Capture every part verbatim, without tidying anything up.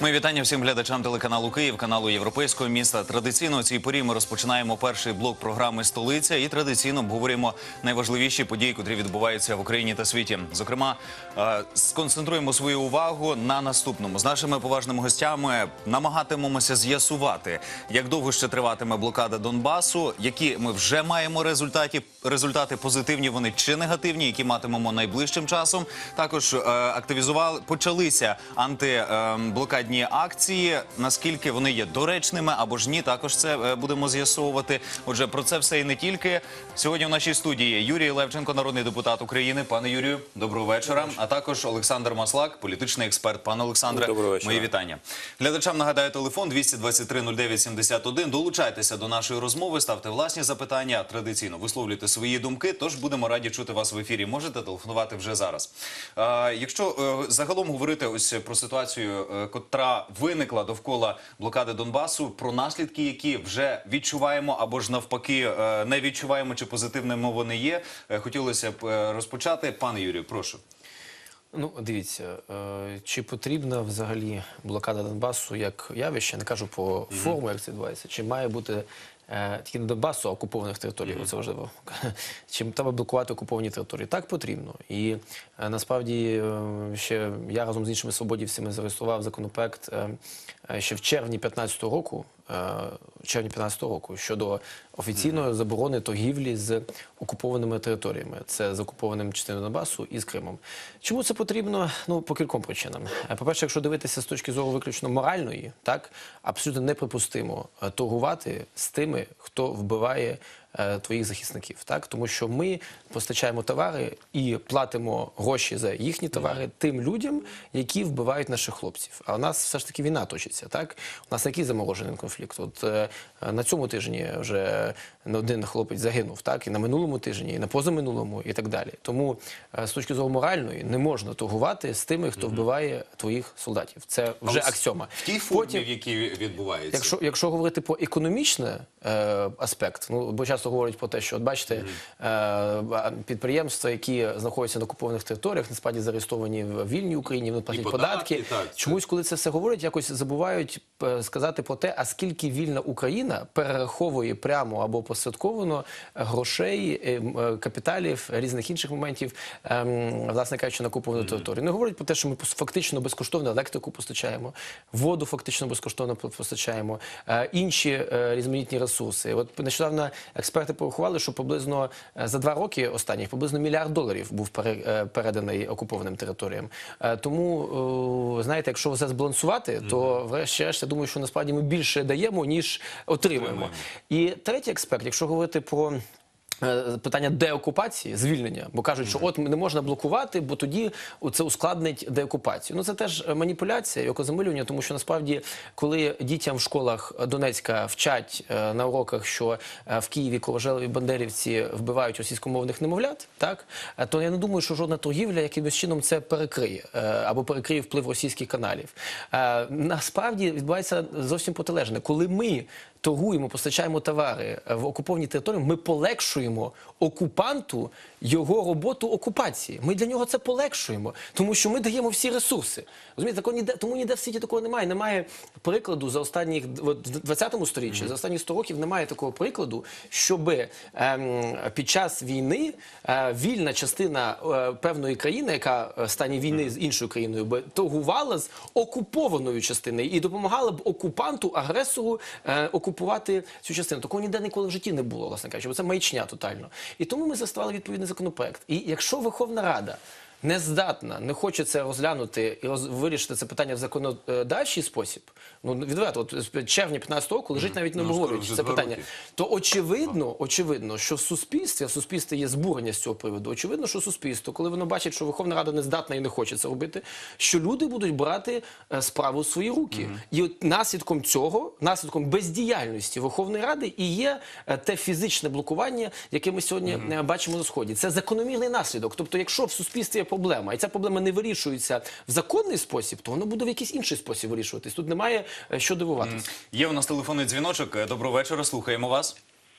Ми вітання всім глядачам телеканалу Київ, каналу Європейського міста. Традиційно у цій порі ми розпочинаємо перший блок програми «Столиця» і традиційно обговорюємо найважливіші події, котрі відбуваються в Україні та світі. Зокрема, сконцентруємо свою увагу на наступному. З нашими поважними гостями намагатимемося з'ясувати, як довго ще триватиме блокада Донбасу, які ми вже маємо результати, результати позитивні вони чи негативні, які матимемо найближчим часом. Також активізували, почалися антиблокадні акції, наскільки вони є доречними або ж ні, також це будемо з'ясовувати. Отже, про це все і не тільки. Сьогодні в нашій студії Юрій Левченко, народний депутат України. Пане Юрію, доброго вечора. А також Олександр Маслак, політичний експерт. Пане Олександре, мої вітання. Глядачам нагадаю, телефон двісті двадцять три нуль дев'ять сімдесят один. Долучайтеся до нашої розмови, ставте власні запитання, традиційно висловлюйте свої думки, тож будемо раді чути вас в ефірі. Можете телефонувати вже зараз. Якщо загалом говорити ось про ситуацію, котра виникла довкола блокади Донбасу, про наслідки, які вже відчуваємо або ж навпаки не відчуваємо, чи позитивними вони є, хотілося б розпочати. Пане Юрію, прошу. Ну, дивіться, чи потрібна взагалі блокада Донбасу як явище, не кажу по форму, як це відбувається, чи має бути тільки не Донбасу, а окупованих територій, mm-hmm. це важливо. Чи треба блокувати окуповані території? Так, потрібно. І насправді ще я разом з іншими свободівцями зареєстрував законопроект ще в червні п'ятнадцятого року, в червні п'ятнадцятого року щодо офіційної mm-hmm. заборони торгівлі з окупованими територіями. Це з окупованим частиною Донбасу і з Кримом. Чому це потрібно? Ну, по кільком причинам. По-перше, якщо дивитися з точки зору виключно моральної, так, абсолютно неприпустимо торгувати з тими, хто вбиває е, твоїх захисників. Так? Тому що ми постачаємо товари і платимо гроші за їхні товари тим людям, які вбивають наших хлопців. А у нас все ж таки війна точиться. Так? У нас який заморожений конфлікт? От е, на цьому тижні вже не один хлопець загинув, так? І на минулому тижні, і на позаминулому, і так далі. Тому е, з точки зору моральної не можна торгувати з тими, хто вбиває твоїх солдатів. Це вже аксьома. В тій формі, Потім, в якій відбувається. Якщо, якщо говорити про економічний е, аспект, ну, бо часто говорять про те, що, от бачите, mm-hmm. е, підприємства, які знаходяться на окупованих територіях, насправді зареєстровані в вільній Україні, вони платять податки. податки. Так, Чомусь, коли це все говорять, якось забувають сказати про те, а скільки вільна Україна перераховує прямо або посередковано грошей, капіталів, різних інших моментів, е, власне кажучи, на окуповану mm-hmm. територію. Не говорять про те, що ми фактично безкоштовно електрику постачаємо, воду фактично безкоштовно постачаємо, е, інші е, різноманітні ресурси. От нещодавно експерти порахували, що приблизно за два роки останніх приблизно мільярд доларів був переданий окупованим територіям. Е, тому, е, знаєте, якщо все збалансувати, mm-hmm. то врешті-решт, я думаю, що насправді ми більше даємо, ніж отримуємо. І третій аспект, якщо говорити про питання деокупації, звільнення, бо кажуть, що от не можна блокувати, бо тоді це ускладнить деокупацію. Ну це теж маніпуляція і окозамилювання, тому що насправді, коли дітям в школах Донецька вчать на уроках, що в Києві кровожерливі бандерівці вбивають російськомовних немовлят, так, то я не думаю, що жодна торгівля якимось чином це перекриє або перекриє вплив російських каналів. Насправді відбувається зовсім протилежне. Коли ми торгуємо, постачаємо товари в окуповані території, ми полегшуємо окупанту його роботу окупації. Ми для нього це полегшуємо, тому що ми даємо всі ресурси. Розумієте, такого ніде, тому ніде в світі такого немає. Немає прикладу за останні, в двадцятому сторіччі, mm-hmm. за останні сто років немає такого прикладу, щоб ем, під час війни е, вільна частина е, певної країни, яка в стані війни mm-hmm. з іншою країною, би торгувала з окупованою частиною і допомагала б окупанту, агресору е, окупувати цю частину. Такого ніде ніколи в житті не було, власне кажучи, бо це маячня тотально. І тому ми заставили відповідний законопроект. І якщо Верховна Рада не здатна, не хоче це розглянути і роз, вирішити це питання в законодавчий спосіб, ну, відверто, от з червня п'ятнадцятого року лежить навіть не обговорюють ну, це питання, то очевидно, очевидно, що в суспільстві, в суспільстві є збурення з цього приводу, очевидно, що суспільство, коли воно бачить, що Верховна Рада не здатна і не хоче це робити, що люди будуть брати е, справу в свої руки. Mm-hmm. І от наслідком цього, наслідком бездіяльності Верховної Ради і є е, те фізичне блокування, яке ми сьогодні mm-hmm. е, бачимо на Сході. Це закономірний наслідок. Тобто, якщо в суспільстві є проблема, і ця проблема не вирішується в законний спосіб, то воно буде в якийсь інший спосіб вирішуватись. Тут немає що дивуватися. Є у нас телефонний дзвіночок. Доброго вечора, слухаємо вас.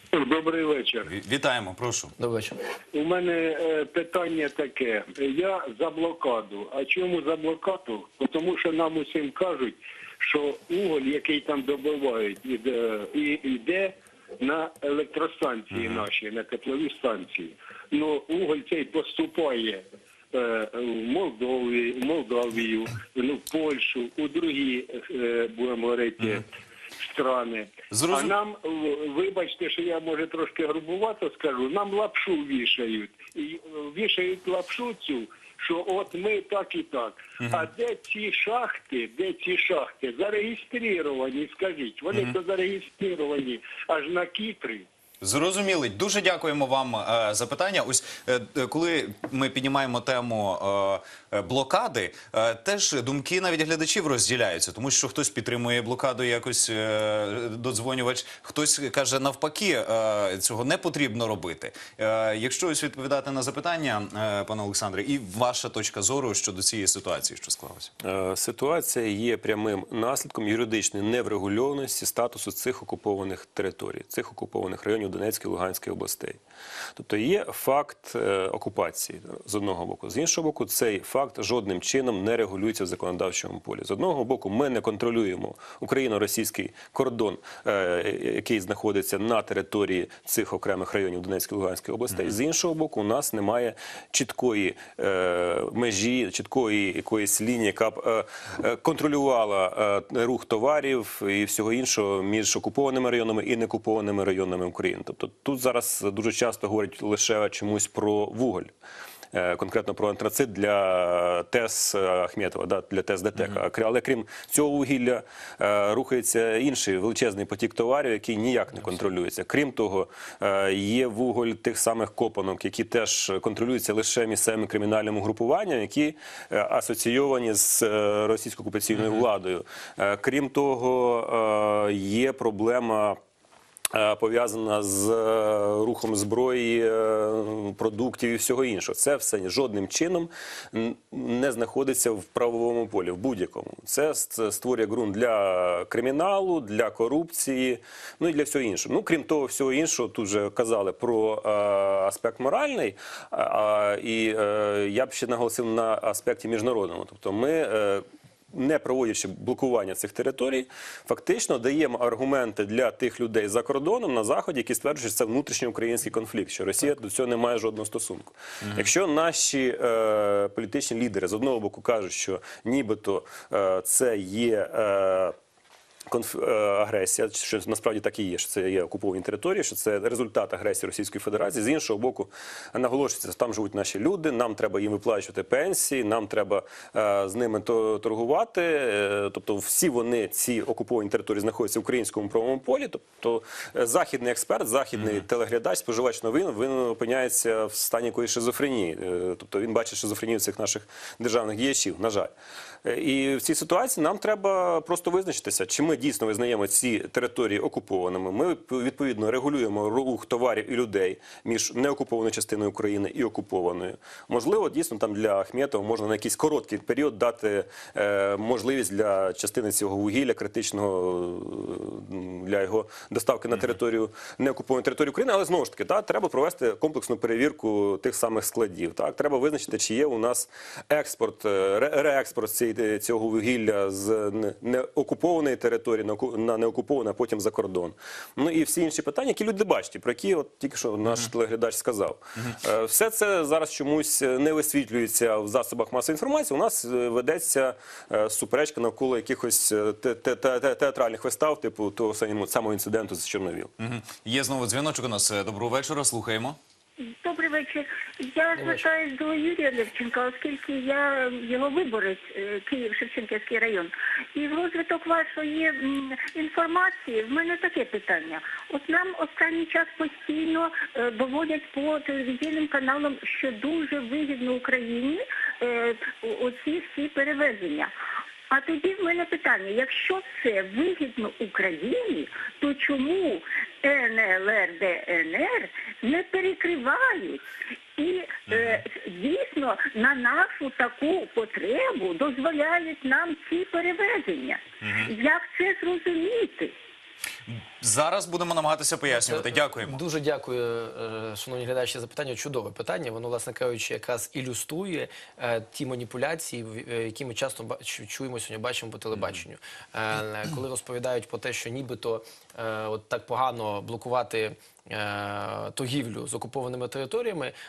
Добрий вечір. Ві- Вітаємо, прошу. Добрий вечір. У мене е, питання таке. Я за блокаду. А чому за блокаду? Тому що нам усім кажуть, що уголь, який там добувають, іде, і йде на електростанції uh-huh. наші, на теплові станції. Ну, уголь цей поступає е, в Молдові, в Молдавію, ну, в Польщу, у другі, е, будемо говорити, uh-huh. страни. Зрозум... А нам, вибачте, що я, може, трошки грубувато скажу, нам лапшу вішають. І вішають лапшу цю, що от ми так і так. Угу. А де ці шахти, де ці шахти зареєстровані, скажіть, вони угу. то зареєстровані аж на Кіпрі. Зрозуміли. Дуже дякуємо вам е, за питання. Ось е, коли ми піднімаємо тему е, блокади, е, теж думки навіть глядачів розділяються, тому що хтось підтримує блокаду якось е, додзвонювач, хтось каже навпаки, е, цього не потрібно робити. Е, якщо ось відповідати на запитання, е, пане Олександре, і ваша точка зору щодо цієї ситуації, що склалася? Е, ситуація є прямим наслідком юридичної неврегульованості статусу цих окупованих територій, цих окупованих районів Донецької, Луганської областей. Тобто є факт е, окупації з одного боку. З іншого боку, цей факт жодним чином не регулюється в законодавчому полі. З одного боку, ми не контролюємо україно-російський кордон, е, який знаходиться на території цих окремих районів Донецької, Луганської областей. Mm-hmm. З іншого боку, у нас немає чіткої е, межі, чіткої якоїсь лінії, яка б е, е, контролювала е, рух товарів і всього іншого між окупованими районами і неокупованими районами України. Тобто тут зараз дуже часто говорять лише чомусь про вуголь, конкретно про антрацит для ТЕС Ахметова, да, для ТЕС ДТЕК. Mm-hmm. Але крім цього вугілля рухається інший величезний потік товарів, який ніяк не контролюється. Крім того, є вуголь тих самих копанок, які теж контролюються лише місцевими кримінальними групуваннями, які асоційовані з російською окупаційною mm-hmm. владою. Крім того, є проблема пов'язана з рухом зброї, продуктів і всього іншого. Це все жодним чином не знаходиться в правовому полі, в будь-якому. Це створює ґрунт для криміналу, для корупції, ну і для всього іншого. Ну, крім того всього іншого, тут вже казали про аспект моральний, і я б ще наголосив на аспекті міжнародному. Тобто ми, не проводячи блокування цих територій, фактично даємо аргументи для тих людей за кордоном на Заході, які стверджують, що це внутрішньоукраїнський конфлікт, що Росія до цього не має жодного стосунку. Угу. Якщо наші е, політичні лідери з одного боку кажуть, що нібито е, це є Е, Конф... агресія, що насправді так і є, що це є окуповані території, що це результат агресії Російської Федерації. З іншого боку, наголошується, що там живуть наші люди, нам треба їм виплачувати пенсії, нам треба е, з ними торгувати. Е, тобто всі вони, ці окуповані території, знаходяться в українському правовому полі. Тобто е, західний експерт, західний mm-hmm. телеглядач, споживач новин, він опиняється в стані якоїсь шизофренії. Е, тобто він бачить шизофренію цих наших державних діячів, на жаль. Е, і в цій ситуації нам треба просто визначитися, чи ми дійсно визнаємо ці території окупованими. Ми, відповідно, регулюємо рух товарів і людей між неокупованою частиною України і окупованою. Можливо, дійсно, там для Ахметова можна на якийсь короткий період дати е, можливість для частини цього вугілля критичного для його доставки на територію неокупованої території України. Але, знову ж таки, так, треба провести комплексну перевірку тих самих складів. Так? Треба визначити, чи є у нас експорт, ре реекспорт цієї, цього вугілля з неокупованої території на неокуповане, а потім за кордон. Ну і всі інші питання, які люди бачать, про які от тільки що наш uh-huh. телеглядач сказав. Uh-huh. Все це зараз чомусь не висвітлюється в засобах масової інформації. У нас ведеться суперечка навколо якихось те те те театральних вистав, типу того самого інциденту з Чорновіл. Uh-huh. Є знову дзвіночок у нас. Доброго вечора, слухаємо. Добрий вечір. Я звертаюсь до Юрія Левченка, оскільки я його виборець, Київ-Шевченківський район. І в розвиток вашої інформації в мене таке питання. От нам останній час постійно е, доводять по телевізійним каналам, що дуже вигідно Україні е, оці всі перевезення. А тоді в мене питання, якщо це вигідно Україні, то чому ен ел ер, де ен ер не перекривають і е, дійсно на нашу таку потребу дозволяють нам ці перевезення? Як це зрозуміти? Зараз будемо намагатися пояснювати. Дякуємо. Дуже дякую, е, шановні глядачі, за запитання. Чудове питання. Воно, власне кажучи, якраз ілюструє е, ті маніпуляції, в- е, які ми часто ба- чу- чуємо сьогодні, бачимо по телебаченню. Е, коли розповідають про те, що нібито е, от так погано блокувати е, торгівлю з окупованими територіями, е,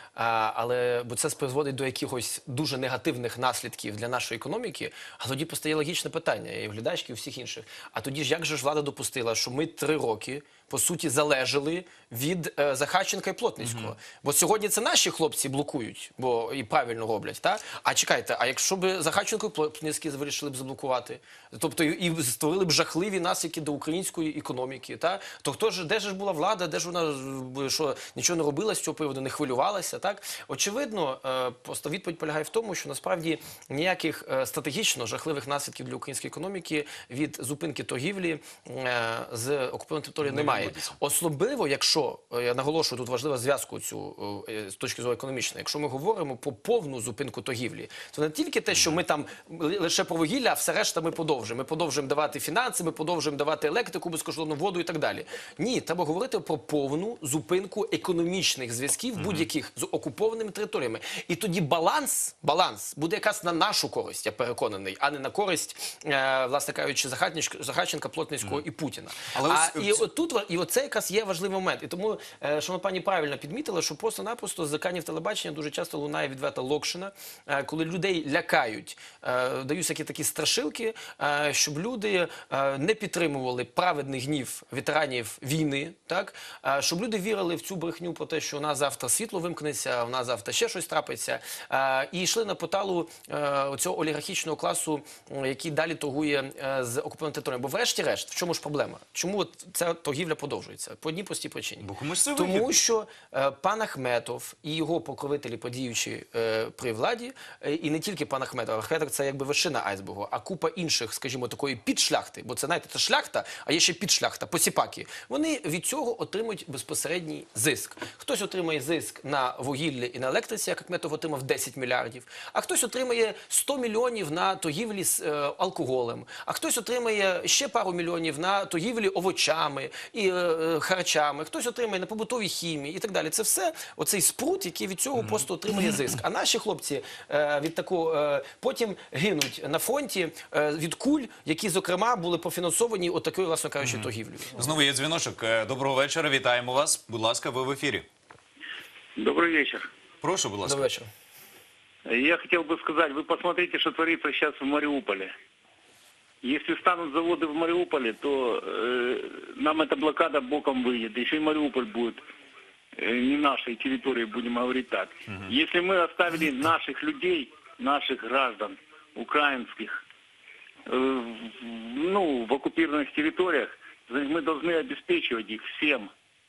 але бо це призводить до якихось дуже негативних наслідків для нашої економіки, а тоді постає логічне питання і в глядачки, і у всіх інших. А тоді ж як же ж влада допустила, що ми три роки по суті залежали від е, Захарченка і Плотницького? Бо сьогодні це наші хлопці блокують, бо і правильно роблять, та? А чекайте, а якщо б Захарченко і Плотницький вирішили б заблокувати, тобто і, і створили б жахливі наслідки до української економіки, та? То хто ж, де ж була влада, де ж вона б, що нічого не робила з цього приводу, не хвилювалася, так? Очевидно, е, просто відповідь полягає в тому, що насправді ніяких е, стратегічно жахливих наслідків для української економіки від зупинки торгівлі е, з окупованої території немає. Особливо, якщо, е, я наголошую, тут важлива зв'язку цю е, з точки зору економічної, якщо ми говоримо про повну зупинку торгівлі, то не тільки те, що ми там ли- лише про вугілля, а все решта ми подовжуємо. Ми подовжуємо давати фінанси, ми подовжуємо давати електрику, безкоштовну воду і так далі. Ні, треба говорити про повну зупинку економічних зв'язків будь-яких з окупованими територіями. І тоді баланс, баланс буде якраз на нашу користь, я переконаний, а не на користь, е, власне кажучи, Захарченка, Захарченка, Плотницького і Путіна. Але а, ось- і отут, і оце якраз є важливий момент. І тому, е, шановна пані правильно підмітила, що просто-напросто з екранів телебачення дуже часто лунає відверта локшина, е, коли людей лякають, е, дають всякі такі страшилки, е, щоб люди е, не підтримували праведний гнів ветеранів війни, так? Е, щоб люди вірили в цю брехню про те, що у нас завтра світло вимкнеться, у нас завтра ще щось трапиться, е, і йшли на поталу е, цього олігархічного класу, м, який далі торгує е, з окупованими територіями. Бо врешті-решт, в чому ж проблема? Чому от ця торгівля продовжується? По одній простій причині. Бо комусь це Тому вигідно. що е, пан Ахметов і його покровителі, подіючи е, при владі, е, і не тільки пан Ахметов, Ахметов це якби вершина айсбергу, а купа інших, скажімо, такої підшляхти, бо це, знаєте, це шляхта, а є ще підшляхта, посіпаки. Вони від цього отримують безпосередній зиск. Хтось отримає зиск на вугіллі і на електриці, як Ахметов отримав десять мільярдів, а хтось отримає сто мільйонів на торгівлі з е, алкоголем, а хтось отримає ще пару мільйонів на торгівлі овочами і е, е, харчами, хтось отримає на побутовій хімії і так далі. Це все оцей спрут, який від цього просто отримує зиск. А наші хлопці е, від такого е, потім гинуть на фронті е, від куль, які, зокрема, були профінансовані отакою, власне кажучи, торгівлею. Знову є дзвіночок. Е, Доброго вечора, вітаємо вас. Будь ласка, ви в ефірі. Добрий вечір. Прошу, будь ласка. Добрий вечір. Я хотел бы сказать, вы посмотрите, что творится сейчас в Мариуполе. Если станут заводы в Мариуполе, то э, нам эта блокада боком выйдет. Еще и Мариуполь будет э, не нашей территории, будем говорить так. Если мы оставили наших людей, наших граждан, украинских, э, в- ну, в оккупированных территориях, значит, мы должны обеспечивать их всем.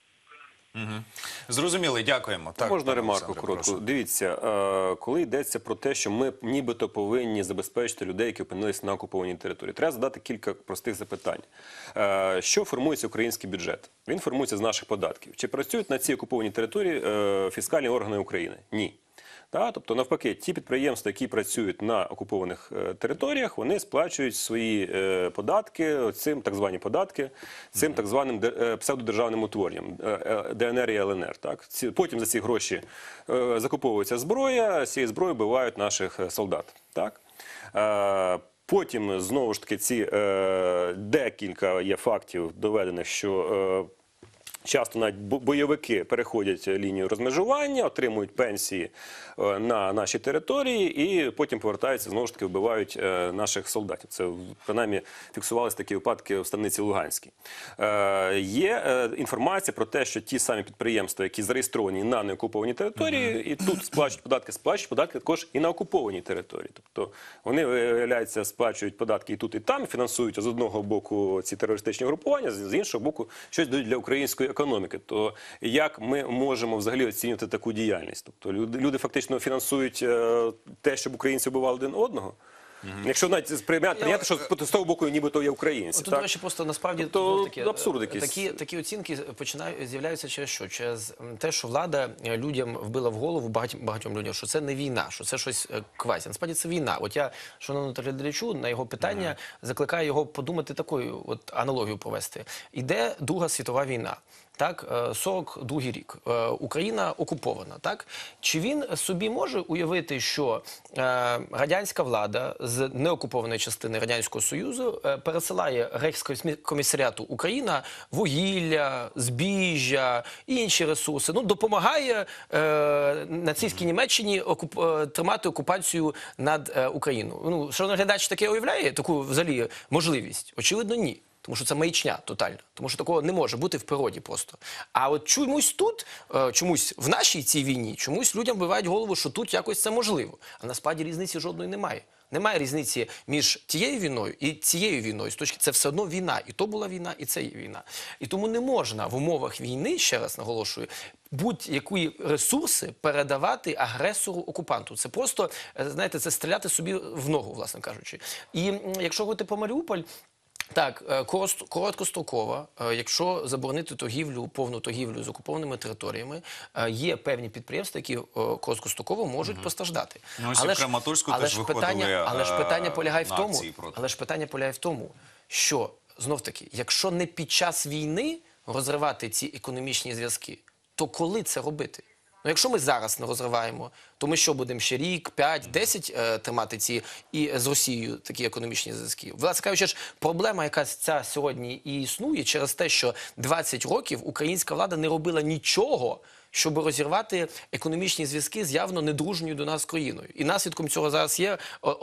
Зрозуміли, дякуємо. Так, Можна пане ремарку Олександре, коротку? прошу. Дивіться, е, коли йдеться про те, що ми нібито повинні забезпечити людей, які опинилися на окупованій території, треба задати кілька простих запитань. Е, Що формується український бюджет? Він формується з наших податків. Чи працюють на цій окупованій території е, фіскальні органи України? Ні. Та, тобто, навпаки, ті підприємства, які працюють на окупованих е, територіях, вони сплачують свої е, податки, цим так звані податки, цим так званим де- е, псевдодержавним утворенням е, е, ДНР і ЛНР. Так? Ці, потім за ці гроші е, закуповується зброя, з цієї зброї вбивають наших е, солдат. Так? Е, Потім, знову ж таки, ці е, декілька є фактів доведених, що е, часто навіть бо- бойовики переходять лінію розмежування, отримують пенсії е, на нашій території і потім повертаються, знову ж таки, вбивають е, наших солдатів. Це, принаймні, фіксувалися такі випадки в станиці Луганській. Е, Є е, інформація про те, що ті самі підприємства, які зареєстровані на неокупованій території, і тут сплачують податки, сплачують податки також і на окупованій території. Тобто вони, виявляється, сплачують податки і тут, і там, фінансують з одного боку ці терористичні групування, з з іншого боку щось дають для української економіки. То як ми можемо взагалі оцінювати таку діяльність? Тобто люди, люди фактично фінансують е, те, щоб українці вбивали один одного? Якщо навіть прийняти, прийняти, що з того боку нібито є українці. Тут, так? до речі, просто насправді Тобто, ну, такі, абсурд якийсь. такі, такі оцінки починають з'являються через що? Через м, те, що влада е, людям вбила в голову багатьом, багатьом людям, що це не війна, що це щось е, квазі. Насправді це війна. От я, шановному телеглядачу, на його питання mm -hmm. закликаю його подумати такою от аналогію провести. Іде Друга світова війна. Так, сорок другий рік. Україна окупована. Так? Чи він собі може уявити, що е, радянська влада з неокупованої частини Радянського Союзу е, пересилає Рейхскомісаріату Україна вугілля, збіжжя і інші ресурси, ну, допомагає е, нацистській Німеччині окуп, е, тримати окупацію над е, Україною? Ну, шановний глядач таке уявляє, таку взагалі можливість? Очевидно, ні. Тому що це маячня тотальна. Тому що такого не може бути в природі просто. А от чомусь тут, чомусь в нашій цій війні, чомусь людям вбивають голову, що тут якось це можливо. А насправді різниці жодної немає. Немає різниці між тією війною і цією війною. З точки це все одно війна. І то була війна, і це є війна. І тому не можна в умовах війни, ще раз наголошую, будь-які ресурси передавати агресору-окупанту. Це просто, знаєте, це стріляти собі в ногу, власне кажучи. І якщо говорити по Маріуполь, так, короткостроково, якщо заборонити торгівлю, повну торгівлю з окупованими територіями, є певні підприємства, які короткостроково можуть угу. постраждати. Ну, ось але, ж, але, ж питання, але ж питання полягає в тому, але ж питання полягає в тому, що, знов-таки, якщо не під час війни розривати ці економічні зв'язки, то коли це робити? Ну, якщо ми зараз не розриваємо, то ми що, будемо ще рік, п'ять, десять е, тримати ці і з Росією такі економічні зв'язки? Власне кажучи, ж проблема, яка ця сьогодні і існує через те, що двадцять років українська влада не робила нічого, щоб розірвати економічні зв'язки з явно недружньою до нас країною. І наслідком цього зараз є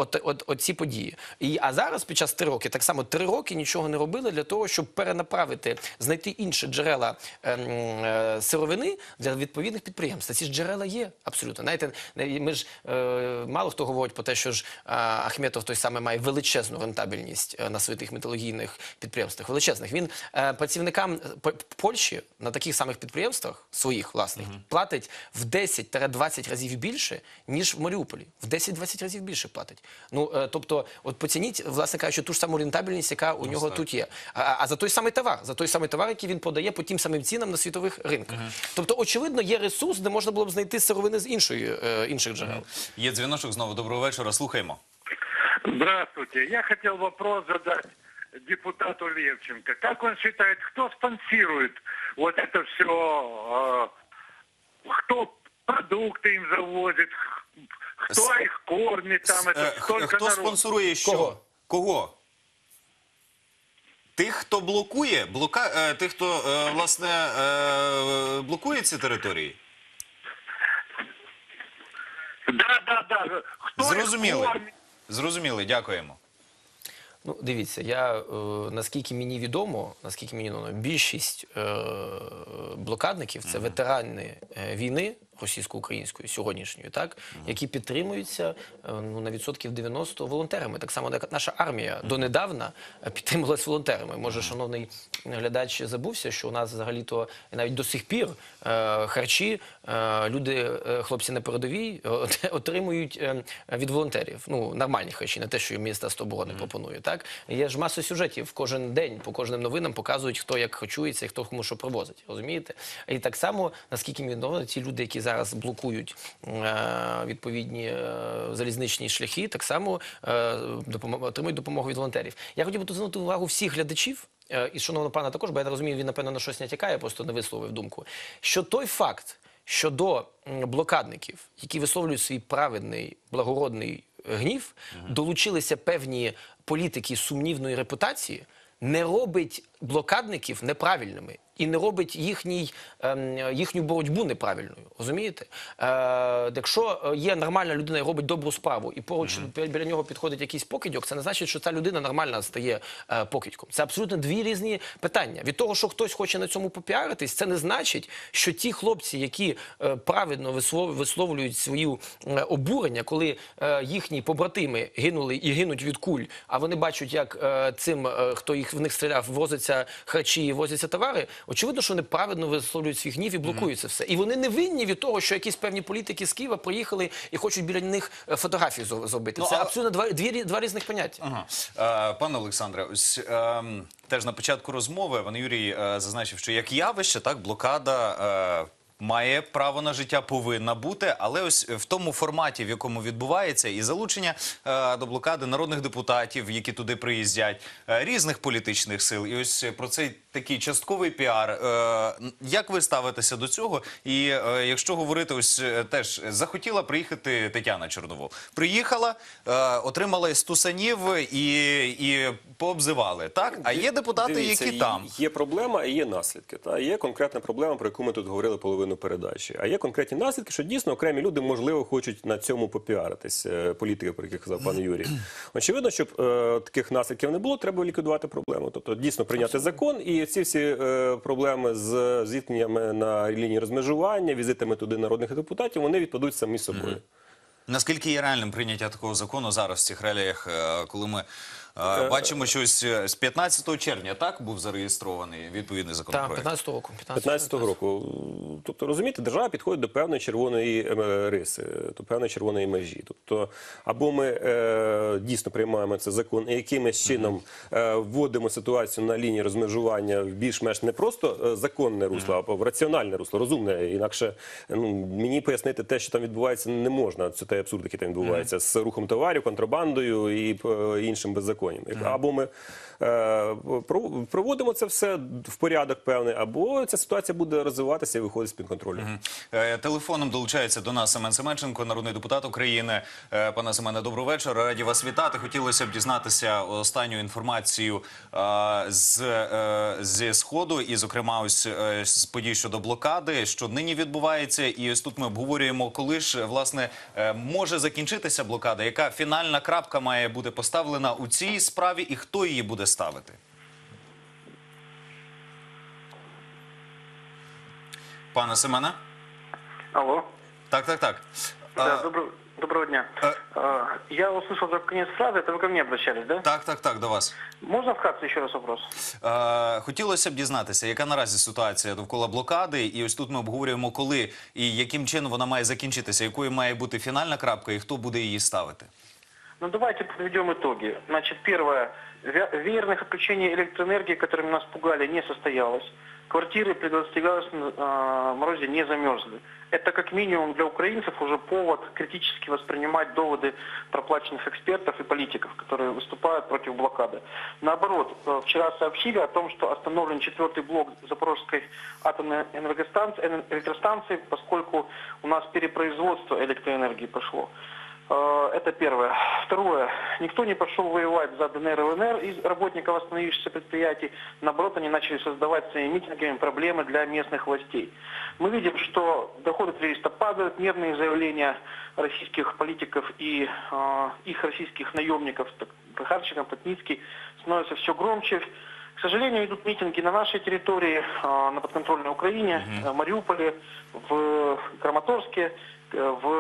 оці події. І, а зараз, під час три роки, так само три роки нічого не робили для того, щоб перенаправити, знайти інші джерела е, е, сировини для відповідних підприємств. Ці ж джерела є абсолютно. Знаєте, ми ж, е, мало хто говорить про те, що ж е, Ахметов той самий має величезну рентабельність е, на своїх металургійних підприємствах. Величезних. Він е, працівникам Польщі на таких самих підприємствах, своїх власних, Uh-huh. платить в десять-двадцять разів більше, ніж в Маріуполі. В десять-двадцять разів більше платить. Ну, е, тобто, от поцініть, власне кажучи, ту ж саму рентабельність, яка у нього тут є. А, а за той самий товар, за той самий товар, який він подає по тим самим цінам на світових ринках. Uh-huh. Тобто, очевидно, є ресурс, де можна було б знайти сировини з іншої, е, інших джерел. Uh-huh. Є дзвіночок знову. Доброго вечора. Слухаємо. Здравствуйте. Я хотел вопрос задать депутату Левченко. Как он считает, кто спонсирует вот это все... Э, кто продукты им завозит, кто С... их кормит, там это столько Хто народ. спонсорує що? Кого? Кого? Тих, хто блокує? Блока... Е, тих, хто, е, власне, е, блокує ці території? Да, да, да. Хто Зрозуміли. їх кормить? Зрозуміли, дякуємо. Ну, дивіться, я, е, наскільки мені відомо, наскільки мені відомо, більшість е, блокадників – це ветерани е, війни російсько-української, сьогоднішньої, так, які підтримуються е, ну, на відсотків дев'яносто волонтерами. Так само, як наша армія донедавна підтримувалась волонтерами. Може, шановний глядач забувся, що у нас взагалі-то навіть до сих пір е, харчі е, люди, е, хлопці на передовій, е, отримують е, від волонтерів. Ну, нормальні харчі, не те, що Міністерство оборони пропонує. Так? Є ж маса сюжетів, кожен день, по кожним новинам показують, хто як харчується і хто кому що привозить. Розумієте? І так само, наскільки мені відомо, ті люди, які зараз блокують е, відповідні е, залізничні шляхи, так само е, допом... отримують допомогу від волонтерів. Я хотів би тут звернути увагу всіх глядачів, е, і шановного пана також, бо я розумію, він, напевно, на щось натякає, просто не висловив думку, що той факт, що до блокадників, які висловлюють свій праведний, благородний гнів, угу. долучилися певні політики сумнівної репутації, не робить блокадників неправильними і не робить їхній, е, їхню боротьбу неправильною. Розумієте? Е, якщо є нормальна людина і робить добру справу, і поруч mm-hmm. біля нього підходить якийсь покидьок, це не значить, що ця людина нормально стає е, покидьком. Це абсолютно дві різні питання. Від того, що хтось хоче на цьому попіаритись, це не значить, що ті хлопці, які е, правильно вислов, висловлюють свою е, обурення, коли е, їхні побратими гинули і гинуть від куль, а вони бачать, як е, цим, е, хто їх в них стріляв, возиться харчі і возяться товари, очевидно, що вони правильно висловлюють свій гнів і блокують це все. І вони не винні від того, що якісь певні політики з Києва приїхали і хочуть біля них е, фотографії зо- зробити. Ну, Це а- абсолютно два, дві, рі- два різних поняття. Ага. Е, Пане Олександре, ось е, теж на початку розмови пан Юрій е, зазначив, що як явище, так, блокада е, має право на життя, повинна бути, але ось в тому форматі, в якому відбувається, і залучення е, до блокади народних депутатів, які туди приїздять, е, різних політичних сил, і ось про цей такий частковий піар. Е, як ви ставитеся до цього? І е, якщо говорити, ось е, теж захотіла приїхати Тетяна Чорновол. Приїхала, е, отримала стусанів і, і пообзивали, так? А є депутати, Дивіться, які є- там. Є проблема і є наслідки. Та? Є конкретна проблема, про яку ми тут говорили половину передачі. А є конкретні наслідки, що дійсно окремі люди, можливо, хочуть на цьому попіаритись. е, Політики, про яких казав пан Юрій. Очевидно, щоб е, таких наслідків не було, треба ліквідувати проблему. Тобто дійсно прийняти закон, і ці всі е, проблеми з зіткненнями на лінії розмежування, візитами туди народних депутатів, вони відпадуть самі собою. Наскільки є реальним прийняття такого закону зараз в цих реаліях, е, коли ми е, бачимо, що ось е, з п'ятнадцятого червня так був зареєстрований відповідний Так, законопроект? п'ятнадцятого року. п'ятнадцятого року. Тобто, розумієте, держава підходить до певної червоної е, риси, до певної червоної межі. Тобто, або ми е, дійсно приймаємо цей закон і якимось чином е, вводимо ситуацію на лінії розмежування в більш-менш не просто е, законне русло, а в раціональне русло, розумне. Інакше ну, мені пояснити те, що там відбувається, не можна. Це той абсурд, який там відбувається з рухом товарів, контрабандою і е, іншим беззаконням. Або ми е, про- проводимо це все в порядок певний, або ця ситуація буде розвиватися і виходить з-під контролю. Е, Телефоном долучається до нас Семен Семенченко, народний депутат України. Е, Пане Семене, добрий вечір. Раді вас вітати. Хотілося б дізнатися останню інформацію е, з, е, зі Сходу і, зокрема, ось е, з подій щодо блокади, що нині відбувається. І ось тут ми обговорюємо, коли ж, власне, е, може закінчитися блокада, яка фінальна крапка має бути поставлена у цій справі і хто її буде ставити? Пане Семене? Алло. Так, так, так. Да, А, добро- доброго дня. а- А, Я услышал за конец фразы, это вы ко мне обращались, да? Так, так, так, до вас. Можно вкратце еще раз вопрос? Е, хотілося б дізнатися, яка наразі ситуація довкола блокади, і ось тут ми обговорюємо, коли і яким чином вона має закінчитися, якою має бути фінальна крапка і хто буде її ставити. Ну, давайте подведем итоги. Значит, первое. Ве- Веерных отключений электроэнергии, которыми нас пугали, не состоялось. Квартиры при двадцати градусном э, морозе не замерзли. Это как минимум для украинцев уже повод критически воспринимать доводы проплаченных экспертов и политиков, которые выступают против блокады. Наоборот, э, вчера сообщили о том, что остановлен четвертый блок Запорожской атомной энергостанции, эне- электростанции, поскольку у нас перепроизводство электроэнергии пошло. Э, Это первое. Второе. Никто не пошел воевать за ДНР и ЛНР из работников остановившихся предприятий. Наоборот, они начали создавать своими митингами проблемы для местных властей. Мы видим, что доходы террориста падают, мирные заявления российских политиков и э, их российских наемников, так, Прохарченко, Плотницкий, становятся все громче. К сожалению, идут митинги на нашей территории, э, на подконтрольной Украине, э, Мариуполе, в Краматорске, э, в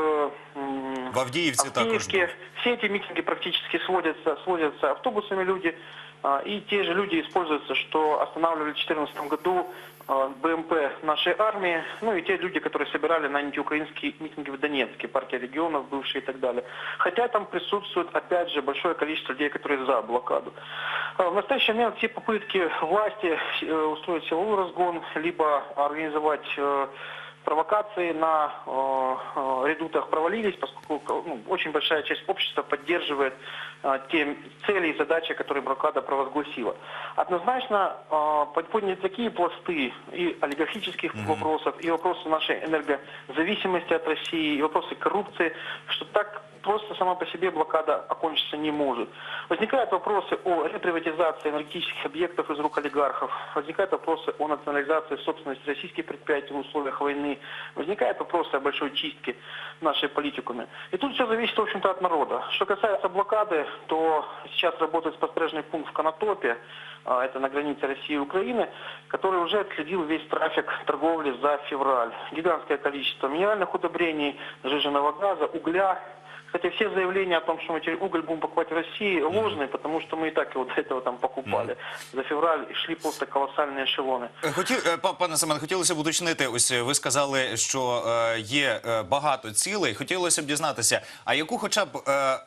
м, В Авдіївці також. Авдеевке. Все эти митинги практически сводятся, сводятся автобусами люди. а, И те же люди используются, что останавливали в две тысячи четырнадцатом году а, БМП нашей армии. Ну и те люди, которые собирали на антиукраинские митинги в Донецке, партия регионов бывшие и так далее. Хотя там присутствует, опять же, большое количество людей, которые за блокаду. А, В настоящий момент все попытки власти э, устроить силовой разгон, либо организовать э, провокации на э, э, редутах провалились, поскольку ну, очень большая часть общества поддерживает э, те цели и задачи, которые блокада провозгласила. Однозначно э, подняты такие пласты и олигархических mm-hmm. вопросов, и вопросы нашей энергозависимости от России, и вопросы коррупции, что так просто сама по себе блокада окончиться не может. Возникают вопросы о реприватизации энергетических объектов из рук олигархов, возникают вопросы о национализации собственности российских предприятий в условиях войны, возникают вопросы о большой чистке нашей политикуме. И тут все зависит, в общем-то, от народа. Что касается блокады, то сейчас работает спостережный пункт в Конотопе, это на границе России и Украины, который уже отследил весь трафик торговли за февраль. Гигантское количество минеральных удобрений, сжиженного газа, угля, Кстати, все заявления о том, что мы теперь уголь будем покупать в России, ложные, потому что мы и так его до этого там покупали. За февраль шли просто колоссальные эшелоны. Хотів, е, па- пане Семен, хотілося б уточнити. Ось е, ви сказали, що е, є е, багато цілей. Хотілося б дізнатися, а яку хоча б е,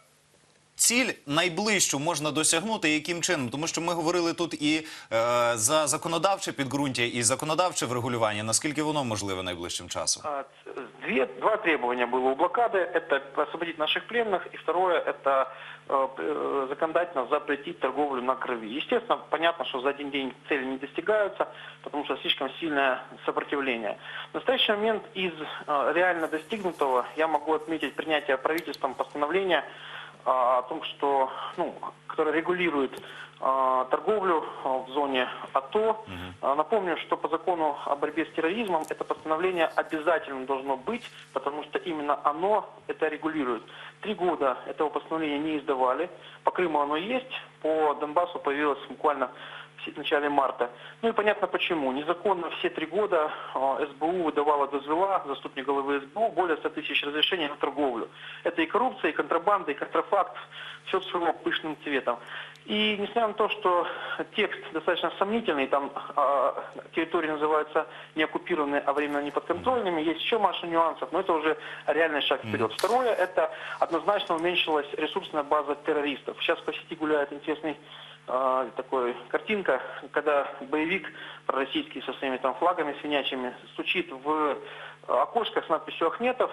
ціль найближчу можна досягнути, і яким чином? Тому що ми говорили тут і е, за законодавче підґрунтя, і законодавче врегулювання. Наскільки воно можливе найближчим часом? А, Две, два требования было у блокады. Это освободить наших пленных. И второе, это э, э, законодательно запретить торговлю на крови. Естественно, понятно, что за один день цели не достигаются, потому что слишком сильное сопротивление. В настоящий момент из э, реально достигнутого я могу отметить принятие правительством постановления э, о том, что, ну, которое регулирует э, торговлю э, в зоне АТО. Э, Напомню, что по закону о борьбе с терроризмом это постановление обязательно должно быть, потому что именно оно это регулирует. Три года этого постановления не издавали. По Крыму оно есть, по Донбассу появилось буквально в начале марта. Ну и понятно почему. Незаконно все три года э, СБУ выдавала дозвела, заступник главы СБУ, более ста тысяч разрешений на торговлю. Это и коррупция, и контрабанда, и контрафакт, все своего пышным цветом. И несмотря на то, что текст достаточно сомнительный, там э, территории называются не оккупированные, а временно неподконтрольными, есть еще масса нюансов, но это уже реальный шаг вперед. Второе, это однозначно уменьшилась ресурсная база террористов. Сейчас по сети гуляет интересный э, такой картинка, когда боевик пророссийский со своими там флагами свинячьими стучит в окошко с надписью «Ахметов»,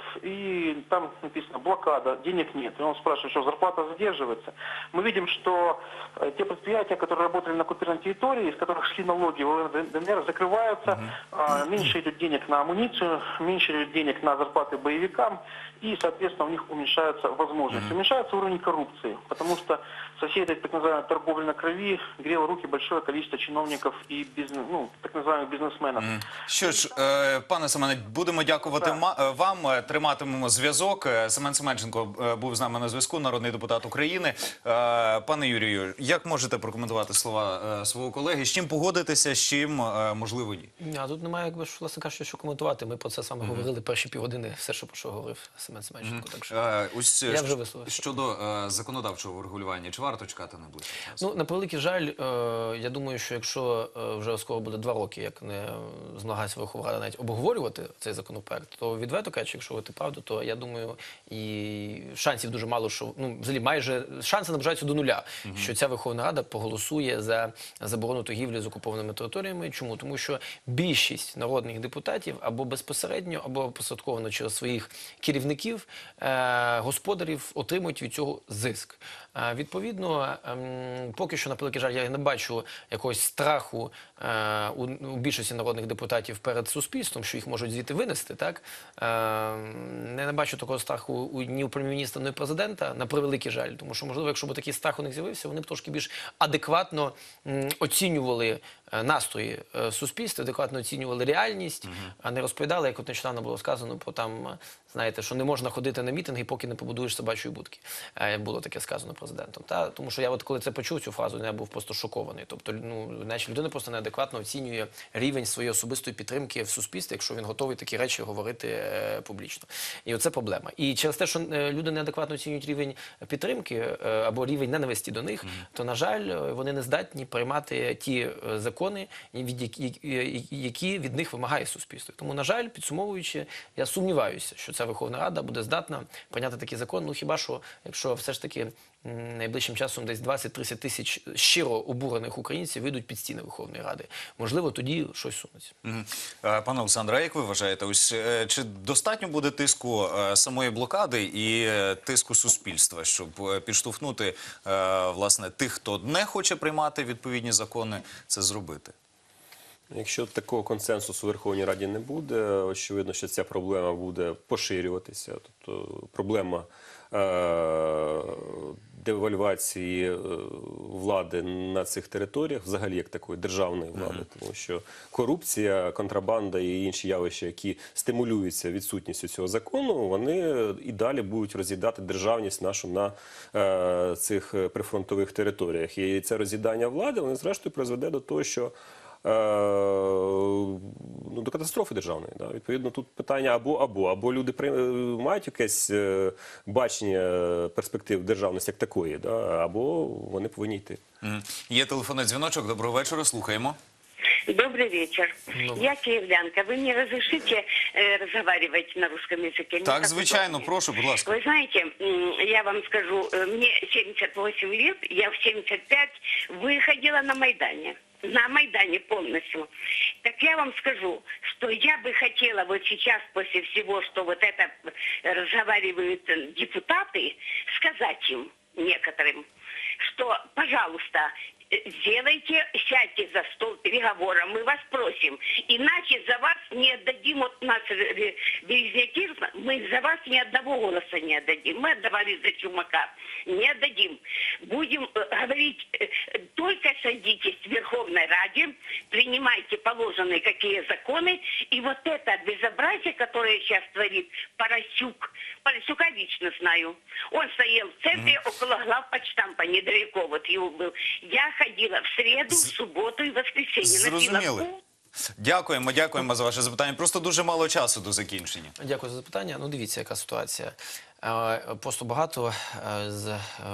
и там написано «Блокада, денег нет». И он спрашивает, что зарплата задерживается. Мы видим, что э, те предприятия, которые работали на оккупированной территории, из которых шли налоги в ДНР, закрываются, э, меньше идет денег на амуницию, меньше идет денег на зарплаты боевикам, и, соответственно, у них уменьшаются возможности. Уменьшается уровень коррупции, потому что со всей этой так называемой торговли на крови грело руки большое количество чиновников и бизнес, ну, так называемых бизнесменов. Що ж, е, пане Семене, будемо дякувати ма- е, вам, е, триматимемо зв'язок. Е, Семен Семенченко е, був з нами на зв'язку, народний депутат України. Е, Пане Юрію, як можете прокоментувати слова е, свого колеги? З чим погодитися, з чим, е, можливо, ні? А тут немає, якби ж, власне кажучи, що коментувати. Ми про це саме говорили перші півгодини, все, що про що говорив Семен Семенченко. Так що Е, Ось е, Я вже щ- висловився. щодо е, законодавчого врегулювання, чи варто чекати найближчим часом? Ну, на превеликий жаль, е, я думаю, що якщо е, вже скоро буде два роки, як не змагається Верховна Рада навіть обговорювати цей законопроект, то відверто кажучи, якщо говорити правду, то я думаю, і шансів дуже мало, що, ну, взагалі майже шанси наближаються до нуля, що ця Верховна Рада проголосує за заборону торгівлі з окупованими територіями. Чому? Тому що більшість народних депутатів або безпосередньо, або посадковано через своїх керівників, е, господарів отримують від цього зиск. Е, відповідно, ем, поки що, на превеликий жаль, я не бачу якогось страху е, у, у більшості народних депутатів перед суспільством, що їх можуть звідти винести, так? Е, не, не бачу такого страху у, ні у прем'єр-міністра, ні у президента, на превеликий жаль, тому що, можливо, якщо б такий страх у них з'явився, вони б трошки більш адекватно м, оцінювали е, настрої е, суспільства, адекватно оцінювали реальність, а не розповідали, як от нещодавно було сказано, про там, е, знаєте, що не можна ходити на мітинги, поки не побудуєш собачої будки. Е, було таке сказано президентом. Та? Тому що я от коли це почув, цю фразу, я був просто шокований. Тобто, ну, значить, людина просто неадекватно оцінює рівень своєї особистої підтримки в суспільстві, якщо він готовий такі речі говорити е, публічно. І оце проблема. І через те, що е, люди неадекватно оцінюють рівень підтримки е, або рівень ненависті до них, mm-hmm. то, на жаль, вони не здатні приймати ті е, закони, від які, які від них вимагає суспільство. Тому, на жаль, підсумовуючи, я сумніваюся, що ця Верховна Рада буде здатна прийняти такий закон. Ну, хіба що, якщо все ж таки м, найближчим часом десь двадцять-тридцять тисяч щиро обурених українців вийдуть під стіни Верховної Ради. Можливо, тоді щось сунеться. Мгм. Е, Пане Олександре, а як ви вважаєте, ось е, чи достатньо буде тиску е, самої блокади і е, тиску суспільства, щоб е, підштовхнути е, власне тих, хто не хоче приймати відповідні закони, це зробити? Якщо такого консенсусу в Верховній Раді не буде, очевидно, що ця проблема буде поширюватися. Тобто проблема е девальвації влади на цих територіях, взагалі як такої державної влади, mm-hmm. тому що корупція, контрабанда і інші явища, які стимулюються відсутністю цього закону, вони і далі будуть роз'їдати державність нашу на е цих прифронтових територіях. І це роз'їдання влади, воно зрештою призведе до того, що ну, до катастрофи державної. Да? Відповідно, тут питання або-або. Або люди при... мають якесь е, бачення перспектив державності як такої, да? Або вони повинні йти. Мгм. Є телефонний дзвіночок. Доброго вечора. Слухаємо. Добрый вечер. Я киевлянка. Вы мне разрешите э, разговаривать на русском языке? Мне Так, звичайно, удобнее. прошу, будь ласка. Вы знаете, м, я вам скажу, э, мне семьдесят восемь лет, я в семьдесят пять выходила на Майдане. На Майдане полностью. Так я вам скажу, что я бы хотела вот сейчас, после всего, что вот это разговаривают э, депутаты, сказать им, некоторым, что, пожалуйста, э, сделайте, сядьте за стол переговоров, мы вас просим. Иначе за вас не отдадим, вот нас э, Березняки, мы за вас ни одного голоса не отдадим. Мы отдавали за Чумака, не отдадим. Будем э, говорить, э, только садитесь в Верховной Раде, принимайте положенные какие законы, и вот это безобразие, которое сейчас творит Поросюк, Поросюка лично знаю, он стоял в центре около главпочтампа, недалеко вот его был. Я ходила в среду, в субботу и в воскресенье. Носила Зрозуміли. куртку. Дякуємо, дякуємо за ваше запитання. Просто дуже мало часу до закінчення. Дякую за запитання. Ну, дивіться, яка ситуація. Е, Просто багато е, з е,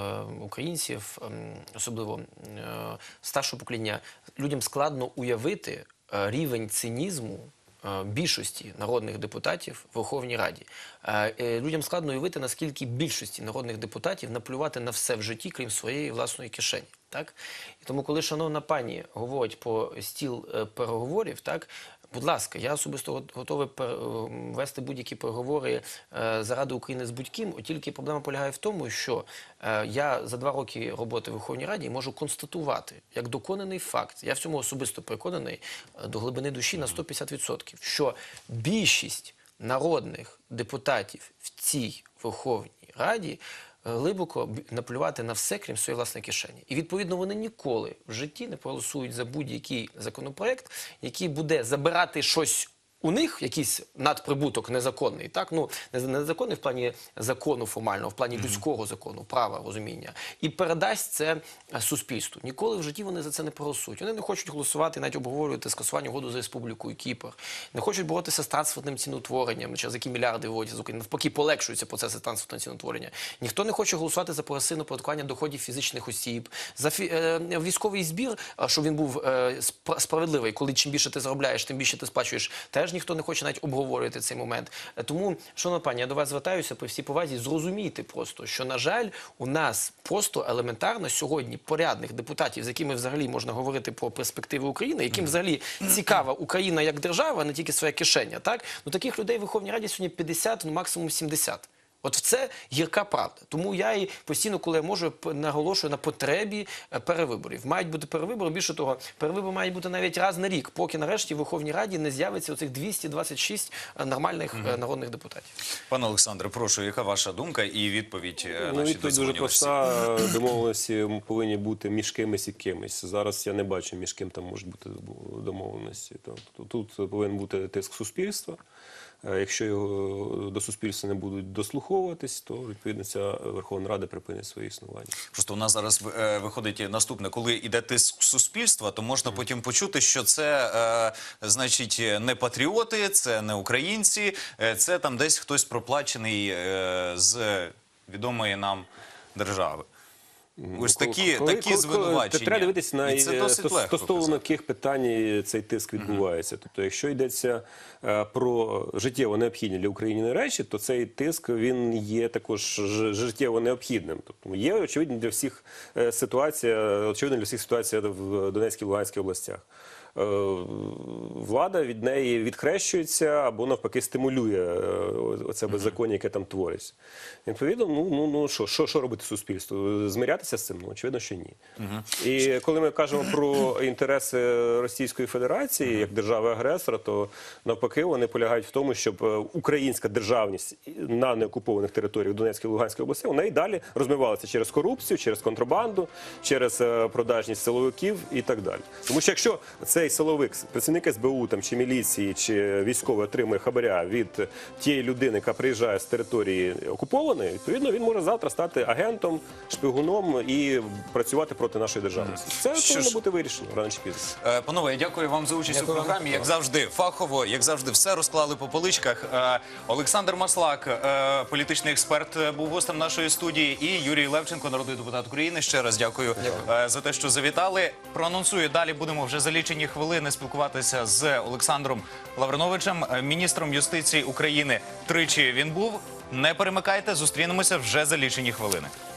українців, ем, особливо е, старшого покоління, людям складно уявити е, рівень цинізму е, більшості народних депутатів в Верховній Раді. Е, е, Людям складно уявити, наскільки більшості народних депутатів наплювати на все в житті, крім своєї власної кишені. Так? І тому, коли шановна пані говорить про стіл е, переговорів, так, будь ласка, я особисто го- готовий пер- е, вести будь-які переговори е, заради України з будь-ким, от тільки проблема полягає в тому, що е, я за два роки роботи в Верховній Раді можу констатувати, як доконаний факт, я в цьому особисто переконаний е, до глибини душі на сто п'ятдесят відсотків, що більшість народних депутатів в цій Верховній Раді глибоко б- наплювати на все, крім своєї власної кишені. І, відповідно, вони ніколи в житті не проголосують за будь-який законопроект, який буде забирати щось у них, якийсь надприбуток незаконний, так? Ну, не не незаконний в плані закону формального, в плані людського закону, права, розуміння, і передасть це е, суспільству. Ніколи в житті вони за це не проголосують. Вони не хочуть голосувати, навіть обговорювати скасування угоду з Республікою Кіпр, не хочуть боротися з трансфертним ціноутворенням, через які мільярди виводять з України. Навпаки, полегшуються процеси трансфертного ціноутворення. Ніхто не хоче голосувати за прогресивне оподаткування доходів фізичних осіб, за фі- е, військовий збір, а, щоб він був е, спра- справедливий, коли чим більше ти заробляєш, тим більше ти сплачуєш. Теж ніхто не хоче навіть обговорювати цей момент. Е, Тому, шановна пані, я до вас звертаюся при всій повазі, зрозумійте просто, що, на жаль, у нас просто елементарно сьогодні порядних депутатів, з якими взагалі можна говорити про перспективи України, яким взагалі цікава Україна як держава, а не тільки своя кишеня, так? Ну, таких людей в Верховній Раді сьогодні п'ятдесят, ну, максимум сімдесят. От це гірка правда. Тому я і постійно, коли я можу, п- наголошую на потребі е, перевиборів. Мають бути перевибори. Більше того, перевибори мають бути навіть раз на рік, поки нарешті в Верховній Раді не з'явиться оцих двісті двадцять шість е, нормальних е, народних депутатів. Пане Олександре, прошу, яка ваша думка і відповідь е, Ну, нашій відповідь дуже дозвонювачці? проста. Домовленості повинні бути між кимось і кимось. Зараз я не бачу, між ким там можуть бути домовленості. Тобто тут повинен бути тиск суспільства. Е, Якщо його до суспільства не будуть дослуховуватись, то відповідно ця Верховна Рада припинить своє існування. Просто у нас зараз е, виходить наступне. Коли йде тиск суспільства, то можна потім почути, що це, е, значить, не патріоти, це не українці, е, це там десь хтось проплачений е, з відомої нам держави. Ось такі, Коли- такі коли- звинувачення. Треба дивитися на І це досить стос- легко стосовно казати. яких питань цей тиск відбувається. Тобто, якщо йдеться е, про життєво необхідні для України речі, то цей тиск він є також ж- життєво необхідним. Тобто є очевидно для всіх е, ситуація, очевидно для всіх ситуація в Донецькій, Луганській областях. Е, Влада від неї відхрещується або навпаки стимулює е, оце беззаконня, яке там твориться. Відповідно, ну ну ну що, що, що робити суспільству? Змирятися з цим? Ну очевидно, що ні. І коли ми кажемо про інтереси Російської Федерації як держави-агресора, то навпаки вони полягають в тому, щоб е, українська державність на неокупованих територіях Донецької і Луганської області вона і далі розмивалася через корупцію, через контрабанду, через е, продажність силовиків і так далі. Тому що якщо цей цей силовик, працівник ес бе у там, чи міліції, чи військовий отримує хабаря від тієї людини, яка приїжджає з території окупованої, відповідно, він може завтра стати агентом, шпигуном і працювати проти нашої державності. Це Що повинно ж- бути вирішено рано чи пізно. Е, Панове, я дякую вам за участь Дякую у вам. програмі. Як завжди, фахово, як завжди, все розклали по поличках. Е, Олександр Маслак, е, політичний експерт, е, був гостем нашої студії, і Юрій Левченко, народний депутат України. Ще раз дякую, е, за те, що завітали. Проанонсую, далі будемо вже за лічені хвилини спілкуватися з Олександром Лавриновичем, е, міністром юстиції України. Тричі він був. Не перемикайте, зустрінемося вже за лічені хвилини.